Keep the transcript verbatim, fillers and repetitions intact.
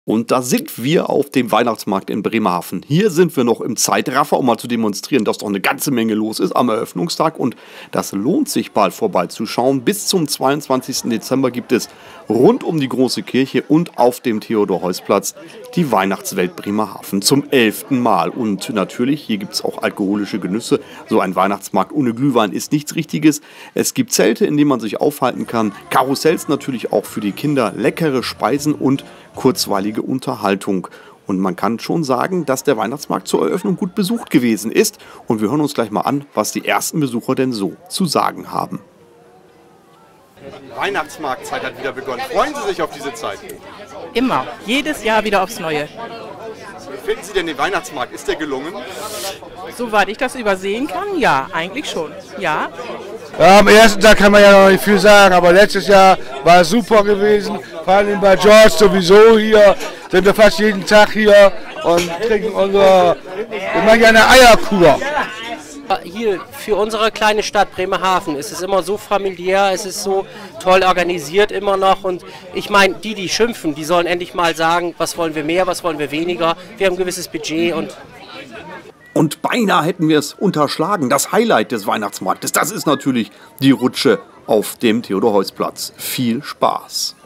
Und da sind wir auf dem Weihnachtsmarkt in Bremerhaven. Hier sind wir noch im Zeitraffer, um mal zu demonstrieren, dass doch eine ganze Menge los ist am Eröffnungstag. Und das lohnt sich bald vorbeizuschauen. Bis zum zweiundzwanzigsten Dezember gibt es rund um die große Kirche und auf dem Theodor-Heuss-Platz die Weihnachtswelt Bremerhaven zum elften Mal. Und natürlich, hier gibt es auch alkoholische Genüsse. So ein Weihnachtsmarkt ohne Glühwein ist nichts Richtiges. Es gibt Zelte, in denen man sich aufhalten kann. Karussells natürlich auch für die Kinder, leckere Speisen und kurzweilige Unterhaltung. Und man kann schon sagen, dass der Weihnachtsmarkt zur Eröffnung gut besucht gewesen ist. Und wir hören uns gleich mal an, was die ersten Besucher denn so zu sagen haben. Die Weihnachtsmarktzeit hat wieder begonnen. Freuen Sie sich auf diese Zeit? Immer. Jedes Jahr wieder aufs Neue. Wie finden Sie denn den Weihnachtsmarkt? Ist der gelungen? Soweit ich das übersehen kann, ja, eigentlich schon. Ja. Ja, am ersten Tag kann man ja noch nicht viel sagen, aber letztes Jahr war es super gewesen. Vor allem bei George sowieso hier, sind wir fast jeden Tag hier und trinken unsere, wir machen ja eine Eierkur. Hier für unsere kleine Stadt Bremerhaven ist es immer so familiär, es ist so toll organisiert immer noch und ich meine, die, die schimpfen, die sollen endlich mal sagen, was wollen wir mehr, was wollen wir weniger. Wir haben ein gewisses Budget und Und beinahe hätten wir es unterschlagen. Das Highlight des Weihnachtsmarktes, das ist natürlich die Rutsche auf dem Theodor-Heuss-Platz. Viel Spaß!